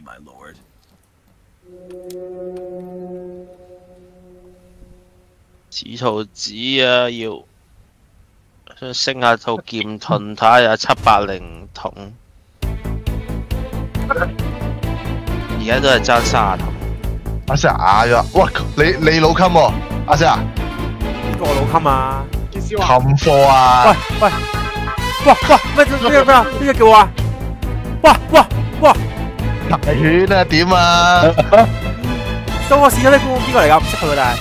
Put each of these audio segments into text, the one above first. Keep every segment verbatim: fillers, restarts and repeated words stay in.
my lord。 紫圖紙啊，要想升下套劍盾，睇下有七百零桶。而家都係爭三十桶。 阿 Sir 啞咗，哇！你你老襟喎，阿 Sir。 邊個老襟啊？ 冚貨啊！ 喂喂，哇哇咩咩咩啊？呢個叫我啊！哇哇哇！ 大犬啊點啊？ 到我試咗呢個邊個嚟㗎？唔識佢㗎，但係。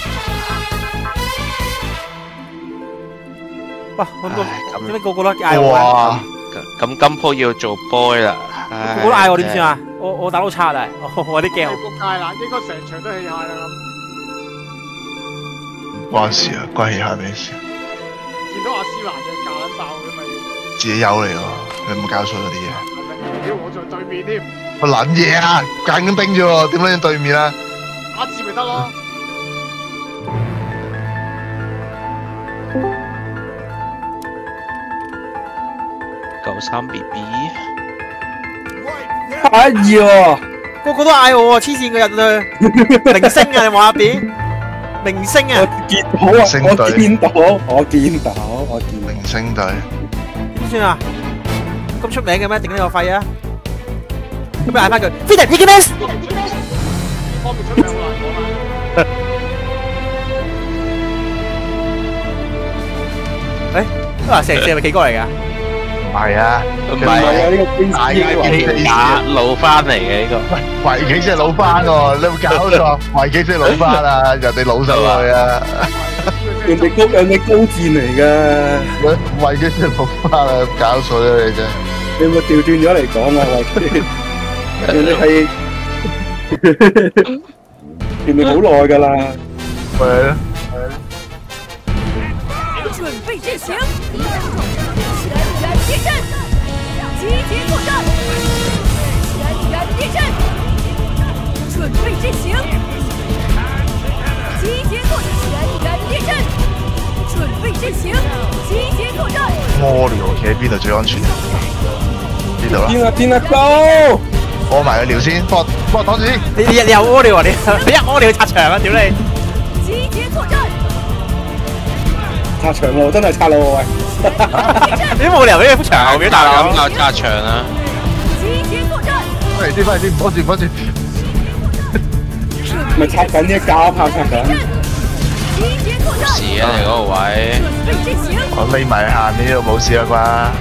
哇！咁個點解個個都嗌我啊？ 咁今鋪要做 boy 啦。 個個都嗌我點算啊？我我打到差啦，我我有啲驚。 仆街啦！應該成場都氣下啦咁。 關事啊，關氣下咩事？ 見到阿斯蘭就教撚爆佢咪？ 自己友嚟喎，你有冇教錯嗰啲嘢？ 屌我在對面添。 我撚嘢啊！間緊兵啫喎，點撚對面啊？ 打字咪得咯。 九三 B B。 哎呀！ 個個都嗌我啊！黐線嘅人啊！明星啊！你望下邊，明星啊！ 我見到啊！我見到，我見到，我見明星隊。 點算啊？咁出名嘅咩？頂呢個肺啊！咁咪嗌翻佢 ，Peter Pickens。 方面出名好難講啦。 誒，啊，成成係咪企哥嚟㗎？ 唔係啊， 唔係啊，呢個大家假老翻嚟嘅呢個。 喂，圍棋先係老翻喎，你有冇搞錯？圍棋先係老翻啊，人哋老上去啊。 人哋高人哋高戰嚟㗎。 圍棋先係老翻啊，搞錯啦你真。 你有冇調轉咗嚟講啊？圍棋，人哋係人哋好耐㗎啦。 咪係咯。 准备阵型，全员列阵，集结作战，全员列阵，准备阵型，集结作战，全员列阵，准备阵型，集结作战。 屙尿企喺邊度最安全？呢度啦。 邊啊邊啊 go！ 屙埋個尿先，幫幫我擋住先。 你你你又屙尿啊！你你一屙尿去擦牆啊！屌你！ 集结作戰。 擦牆喎，真係擦咯喂！ 你都冇理由俾佢幅牆後邊大佬。 咁就擦牆啦。 翻嚟先，翻嚟先，唔好住，唔好住。 咪擦緊啲膠炮擦緊。 冇事啊，你嗰個位。 我匿埋下面呢度冇事啦啩？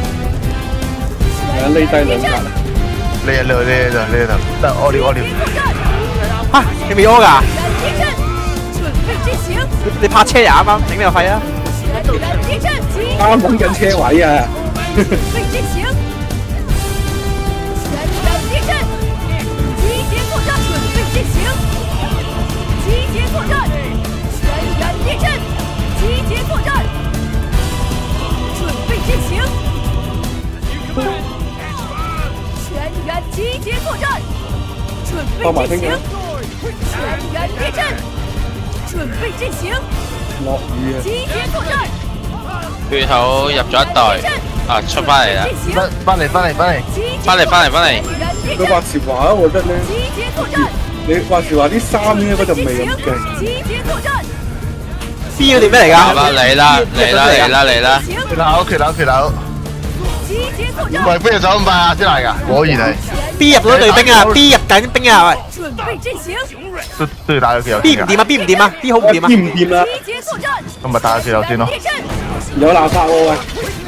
係啊，匿低兩格。 匿啊匿啊匿啊匿啊得屙尿屙尿。 嚇！你未屙㗎？你泊車呀？啱啱整呢個肺啊！ 啱揾緊車位啊！ 放马星人，全员列阵，准备阵型。 落雨啊！ 集结作战。 血口入咗一袋，啊出翻嚟啦！ 翻翻嚟翻嚟翻嚟翻嚟翻嚟翻嚟！ 佢話時話啊，我覺得咧，你話時話啲衫咧嗰陣味咁勁。 集結作戰。 B 嗰啲咩嚟㗎？ 嚟啦嚟啦嚟啦嚟啦！ 缺口缺口缺口！喂，邊度走咁快啊？先嚟㗎，果然係。 B 入咗隊兵啊 ！B 入緊兵啊！喂， 都都要打咗佢有。 B 唔掂啊 ！B 唔掂啊 ！B 好唔掂啊 ！B 唔掂啦！ 咁咪打咗佢有先咯。 有鬧法喎喂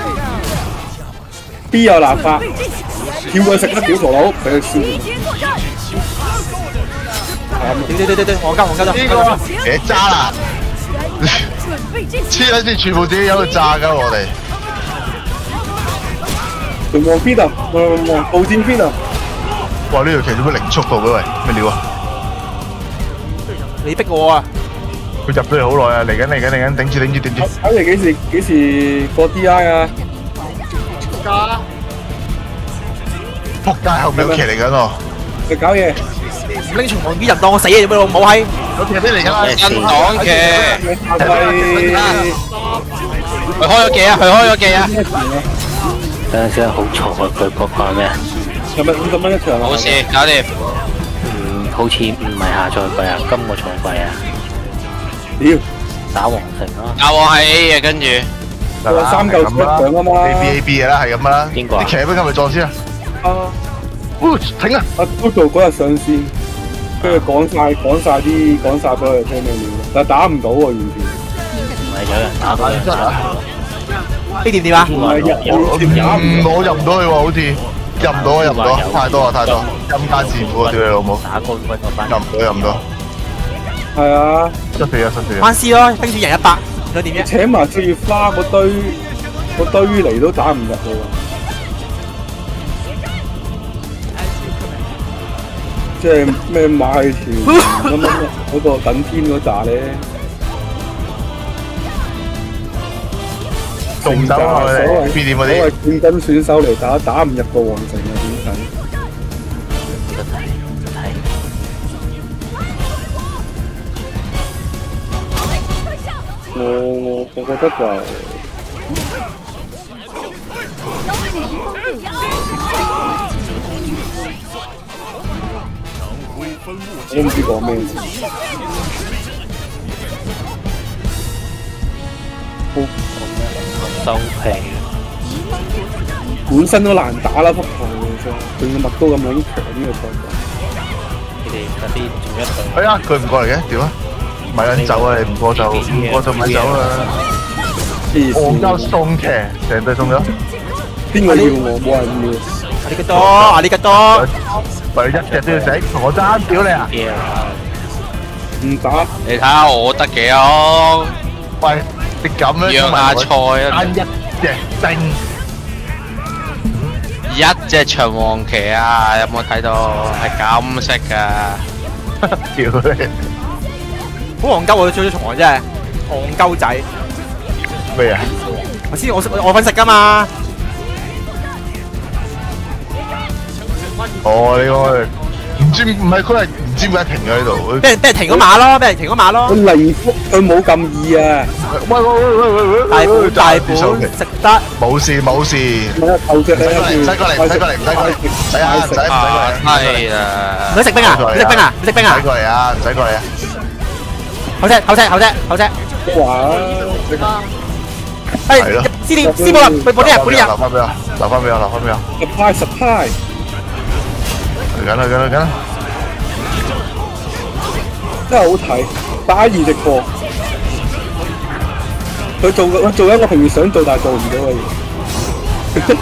！B 有鬧法，叫佢食得屌陀佬，俾佢笑。 對對對對對，我交我交咗。 呢個嘢渣啦！黐撚線，全部自己喺度炸㗎我哋。 仲望邊啊？望望步戰邊啊？ 哇！呢條旗做乜零速度嘅喂？咩料啊？ 你逼我啊！ 佢入咗嚟好耐啊！嚟緊嚟緊嚟緊，頂住頂住頂住！ 睇你幾時幾時過 D I 啊？ 加！ 仆街後面有旗嚟緊喎！ 你搞嘢！ 唔拎重望啲人當我死啊！做咩老母閪？ 有旗俾嚟㗎啦！ 新黨嘅，佢開咗記啊！佢開咗記啊！ 等陣先，好嘈啊！佢嗰個係咩？ 係咪五十蚊一場啊？ 冇事，搞掂。 嗯，好似唔係下賽季啊，今個賽季啊， 屌， 打皇城咯。 阿王係 A 嘅，跟住我三嚿水一場啊嘛 A B A B 嘅啦，係咁啦。 邊個啊啲騎兵係咪撞先啊？ 啊！ 哦，停啊！ 阿 Dodo 嗰日上線，跟住講晒講晒啲講晒俾我哋聽咩料，但係打唔到喎完全。 唔係有人打到人打到。 呢點點啊？ 唔係入嗯，我入唔到去喎，好似入唔到啊，入唔到，太多啊，太多，陰間師傅啊，屌你老母， 打冠軍嗰班入唔到，入唔到， 係啊！ 失死啊，失死啊！ 關 C 咯，冰雪贏一百，想點啫？ 請埋四月花嗰堆嗰堆嚟都打唔入喎。即係咩馬戲團咁樣嗰個等天嗰扎咧， 仲走啊！ 所謂 B 點嗰所謂啲， 冠軍選手嚟打，打唔入個皇城啊？點睇？ 冇得睇，冇得睇。 我我我覺得就我都唔知講咩。 收皮， 本身都難打啦，幅圖其實仲要麥高咁樣強呢個賽季。 你哋嗰啲仲一隊。 哎呀，佢唔過嚟嘅，點啊？咪撚走啊！你唔過就唔過就咪走啦！戇鳩送騎，成隊送咗， 邊個要我？冇人要。 阿呢個多，阿呢個多， 咪一隻都要整，同我爭屌你啊！ 唔打， 你睇下我得幾好， 喂，你咁樣讓下菜啊！ 單一隻精， 一隻長黃旗啊，有冇睇到？係咁色㗎。 屌你！ 好戇鳩喎！最咗重王真係戇鳩仔。 咩啊？ 我知我食我份食㗎嘛。 哦，你個唔知唔係佢係唔知點解停咗喺度。 俾人俾人停咗馬咯，俾人停咗馬咯。 佢離福佢冇咁易啊！ 喂喂喂喂喂喂！ 大本大本食得。 冇事冇事。 睇下後隻你唔使過嚟，唔使過嚟，唔使過嚟，唔使啊，唔使唔使過嚟。 係啊， 唔使食冰啊！唔食冰啊！唔食冰啊唔使！過嚟啊！唔使過嚟啊！ 後隻後隻後隻後隻。 哇！ 哎， 係咯資料資料人，佢嗰啲人嗰啲人。 留翻俾我，留翻俾我，留翻俾我。 surprise surprise！ 嚟緊啦，緊啦，緊啦！ 真係好睇，打二直播。佢做佢做一個平時想做但係做唔到嘅嘢。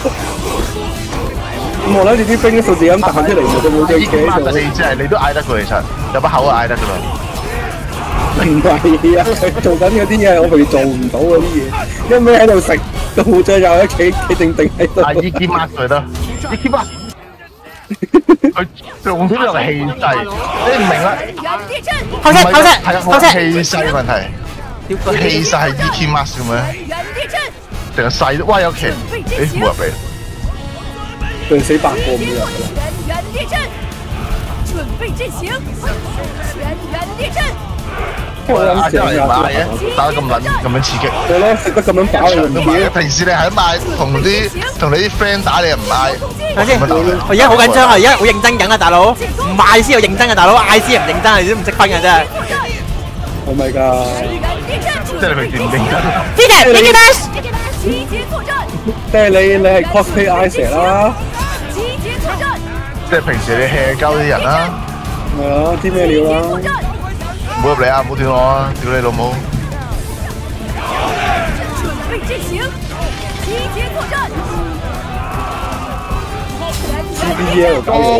咁我諗住啲兵數字咁彈出嚟，就冇隻企喺度。 四隻你都嗌得佢，其實有把口啊嗌得㗎啦。 唔係啊，佢做緊嗰啲嘢，我平時做唔到嗰啲嘢，一味喺度食，到最後一企企定定喺度。 阿伊基抹佢得，伊基抹。佢重點就係氣勢，你唔明啦？ 後隻後隻係啊， 後隻。 氣勢問題。個氣勢係 E K Max 咁樣，定係細？哇有騎，誒冇入嚟， 佢死八個唔入。 準備進行，全員列陣。 我諗成日買嘅，打得咁撚咁樣刺激。 係咯，食得咁樣飽又唔見。 平時你係買同啲同你啲 friend 打，你又唔買。 睇先，我而家好緊張啊！而家好認真緊啊，大佬。唔嗌先又認真啊，大佬。嗌先又唔認真啊，你都唔識分嘅真係。 Oh my god！ 即係你平時唔認真。 知嘅，你記得。 集結作戰。 即係你你係 cosplay Isaac 啦。 集結作戰。 即係平時你 hea 鳩啲人啦。 係啊，知咩料啦？ 唔好入嚟啊！唔好斷我啊！屌你老母！ 準備進行，集結作戰。 呢啲喺度搞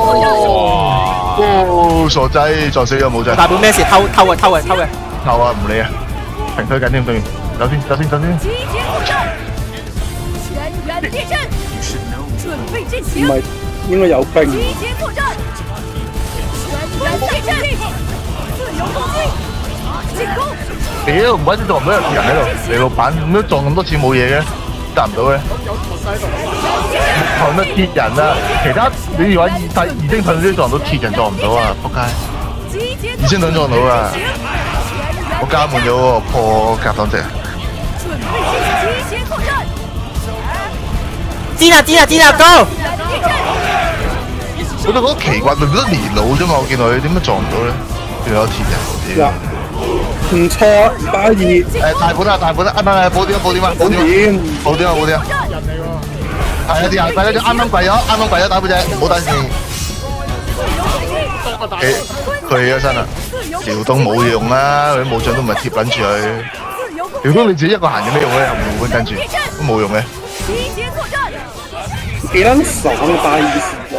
哦，傻仔撞死咗冇仔。 大本咩事？偷偷啊偷啊偷啊！ 頭啊，唔理啊，停推緊添，對面，走先，走先，走先。 集結作戰，全員列陣，準備進唔行。 係應該有兵。 集結作戰，全員列陣，自由攻擊，進攻。 屌，唔怪之撞唔到有人喺度，你老闆咁樣撞咁多次冇嘢嘅，達唔到嘅。撞得鐵人啊，其他你如果二細二星盾都撞到鐵人撞唔到啊，仆街！二星盾撞到啊！我加滿咗個破格擋值。 準備進行集結作戰。 煎啊煎啊煎啊 ，Go！ 我都覺得奇怪，佢覺得年老啫嘛，我見到佢點解撞唔到咧？仲有鐵人， 唔錯，二百二。 誒大本啊大本啊，啊唔係冇點啊冇點啊冇點啊冇點啊冇點啊！係啊啲人，大家啱啱跪咗，啱啱跪咗打半隻，冇打線。佢佢起咗身啦，撩動冇用啦，佢啲武將都唔係貼撚住佢。如果你自己一個行有咩用咧？又冇跟住，都冇用嘅。 幾撚爽啊！八二時喎。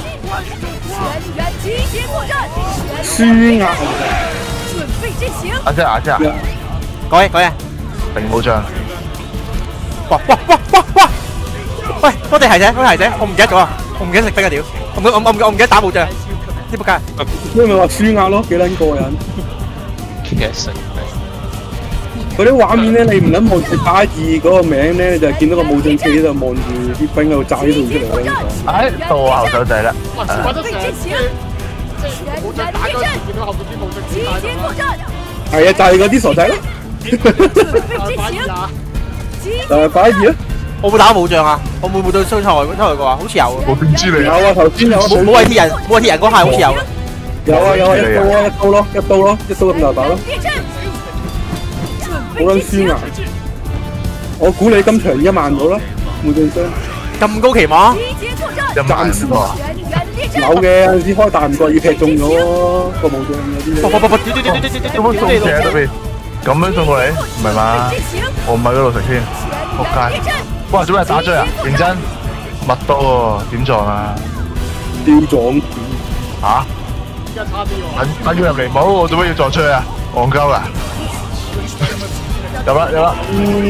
輸壓。 阿姐阿姐啊！ 講嘢講嘢。 定武將。 哇哇哇哇哇！喂，多謝提醒，多謝提醒，我唔記得咗啊！我唔記得食飛啊屌！我唔我我唔我唔記得打武將，呢仆街。 因為話輸壓咯，幾撚過癮。 其實嗰啲畫面咧，你唔諗望住八二嗰個名咧，你就係見到個武將企喺度望住啲兵喺度炸呢度出嚟啦。 哎，到我後手仔啦。 哇！怪得成日即係武將打嗰時見到後邊啲武將企喺度啦。 係啊，就係嗰啲傻仔咯。就係八二啊！ 我冇打武將啊！我冇冇對出賽出嚟過啊？好似有啊！ 我點知你有啊，頭先有啊。 冇冇係鐵人，冇係鐵人嗰下好似有。 有啊有啊，一刀啊一刀咯，一刀咯，一刀咁就打咯。好撚輸啊！我估你今場一萬到啦，武將箱。 咁高期望？ 一萬喎。 有嘅，有陣時開大唔覺意劈中咗個武將嗰啲。 不不不不，屌屌屌屌屌屌！ 有冇送嘢特別？咁樣送過嚟？唔係嘛？我唔喺嗰度食先，仆街！哇，做咩打追啊？認真？密刀喎，點撞啊？ 吊撞嚇？ 而家差啲喎。 等等佢入嚟，冇我做咩要撞出去啊？戇鳩啊！有啦有啦。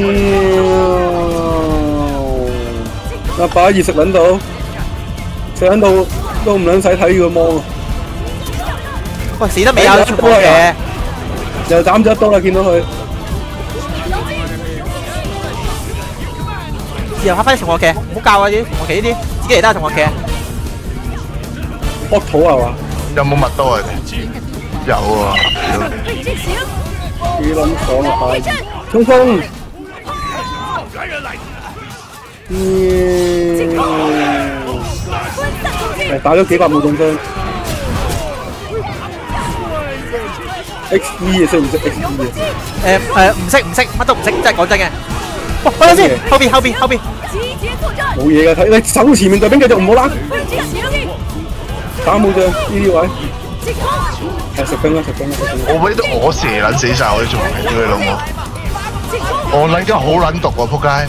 阿八二食撚到，食撚到都唔撚使睇個芒啊！ 喂，死得未啊？出波嘢！ 又斬咗一刀啦，見到佢。 又黑翻啲同學騎，唔好教啊啲同學騎呢啲，自己嚟得同學騎。 剝土係嘛？ 有冇密刀啊？有啊！ 幾撚爽啊！八二衝鋒！嗯，誒打咗幾百武將傷。X V 啊，識唔識 X V 啊？ 誒誒，唔識唔識，乜都唔識，真係講真嘅。哇，等陣先，後邊後邊後邊。 冇嘢㗎，睇你守前面隊兵繼續唔好攔。打武將呢啲位。係食兵啦，食兵啦，食兵啦！ 我俾啲我射撚死晒我啲仲係屌你老母！我撚緊好撚毒喎，仆街！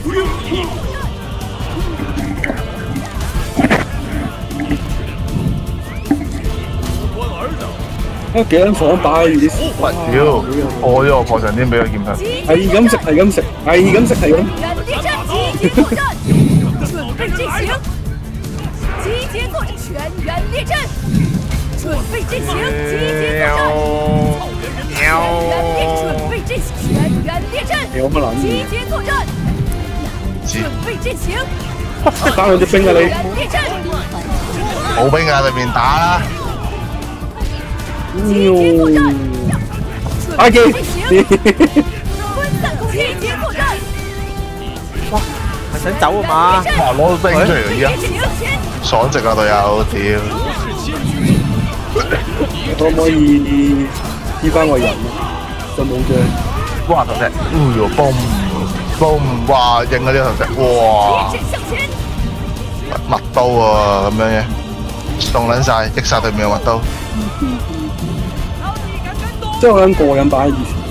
啊幾撚爽把啲喂屌！破咗我破神天俾佢劍盾。 係咁食，係咁食，係咁食，係咁。準備進行，集結作戰！全員列陣！全員列陣！有乜撚？集結作戰！準備進行！打兩隻兵啊你！ 冇兵啊，對面打啦！ 喲！阿基！ 哇！係想走啊嘛？ 哇！攞到兵出嚟而家，爽直啊隊友，屌！ 可唔可以醫翻個人啊？個武將， 哇頭石，哎呦嘣嘣，哇應嗰啲頭石，哇密刀喎咁樣嘅，凍撚晒，擊殺對面嘅密刀。 真係好撚過癮擺喺以前。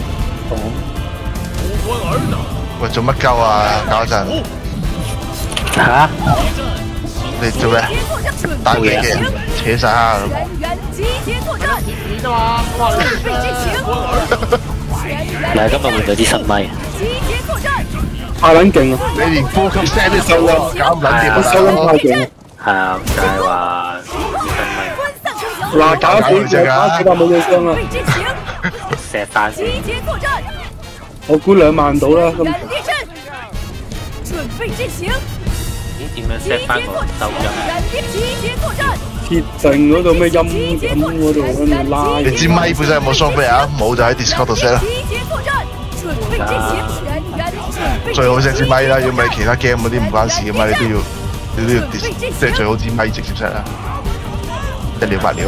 喂做乜鳩啊？搞一陣。 嚇？ 你做咩？打幾嘅人扯晒蝦咁。 嗱，今日換咗啲新咪。 太撚勁啊！ 你連呼吸聲都收啊，搞唔撚掂啊！ 收音太勁。 係啊，就係話新嗱，搞幾隻打幾百武將傷啊！ 咪石翻先。 我估兩萬到啦，今場。 咦？點樣 set 翻個手掌？ 鐵定嗰度咩陰咁嗰度跟住拉。 你支咪本身有冇 software 啊？冇就喺 Discord 度 set 啦。 最好 set 支咪啦，如果唔係其他 game 嗰啲唔關事噶嘛，你都要你都要即係最好支咪直接 set 啦，一了百了。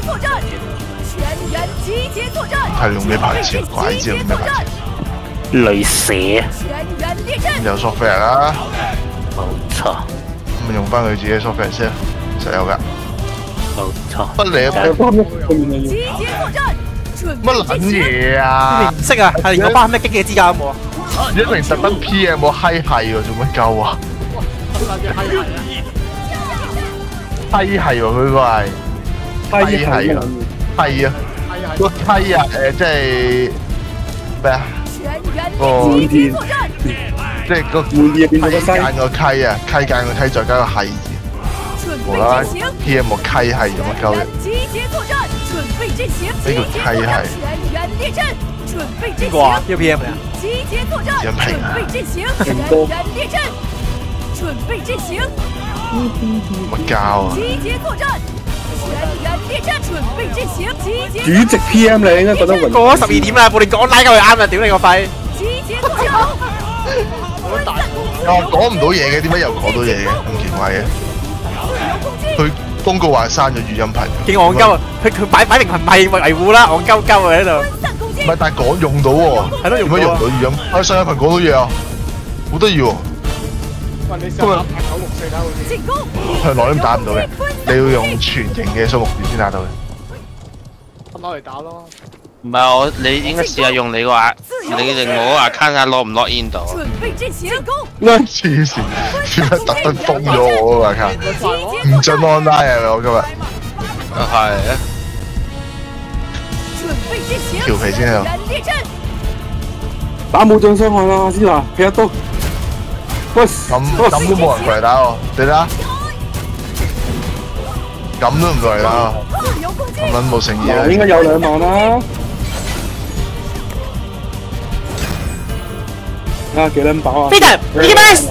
係用咩牌子？拐知用咩牌子？ 雷蛇。 有 software 啦， 冇錯。 咁用翻佢自己 software 先，實有㗎。 冇錯。 不理乜撚嘢啊？ 唔識啊，係連我班咩激嘅資格都冇啊！ 一名特登 P M 我閪係喎，做乜鳩啊？閪係喎，佢個係閪係啊，閪啊，個閪啊，誒即係咩啊？個即係個溪間個溪啊，溪間個溪再加個係字，無啦啦 P M 我溪係做乜鳩嘅？呢個溪係邊個啊？呢個 P M 嚟啊？ 人平啊！乜交啊？ 主席 P M 你應該覺得暈。 過咗十二點啦，我哋講拉鳩佢啱啦，屌你個肺！ 又講唔到嘢嘅，點解又講到嘢嘅？咁奇怪嘅。佢公告話刪咗語音頻。勁戇鳩啊！佢佢擺擺明係唔係維護啦，戇鳩鳩啊喺度。唔係，但係講用到喎。係咯，用乜用到語音？啊，上一頻講到嘢啊，好得意喎。喂，你今日八九六四打好似。向內都打唔到嘅，你要用全形嘅數目字先打到嘅。分開嚟打咯。 唔係我，你應該試下用你個啊，你令我個 account 下落唔落 in 度啊？ 黐線，點解特登封咗我個 account？唔準 online 啊！我今日。 啊係啊。 調皮先喺度。 打冇仗傷害啦，先嗱，劈一刀。喂， 咁咁都冇人過嚟打我，你睇下。咁都唔過嚟打我，咁撚冇誠意啊！ 應該有兩萬啦。啊，幾撚飽啊 Peter，你嘅 best。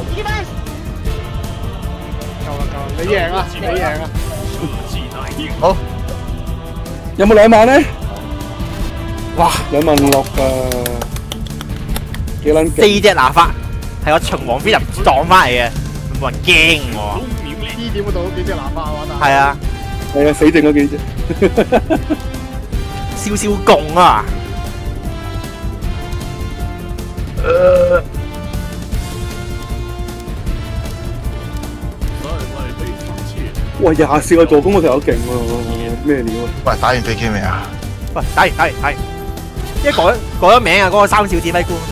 夠啦夠啦，你贏啊！你贏啊！ 好， 有冇兩萬咧？哇，兩萬六啊！幾撚勁？ 四隻拿法係我秦王飛人撞翻嚟嘅，冇人驚我。 呢點嗰度都幾隻喇叭啊！ 係啊， 係啊，死剩嗰幾隻。 少少共啊！ 誒。 喂，廿四個助攻嗰條友勁喎，咩料啊？ 喂，打完飛機未啊？ 喂，打完打完打完，一改改咗名啊，嗰個三小指揮官。